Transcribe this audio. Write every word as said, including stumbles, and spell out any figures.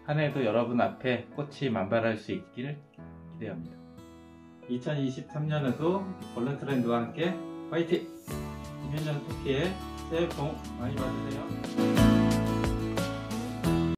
한 해도 여러분 앞에 꽃이 만발할 수 있길 기대합니다. 이천이십삼 년에도 볼런 트렌드와 함께 화이팅! 김현정 토끼의 새해 복 많이 받으세요.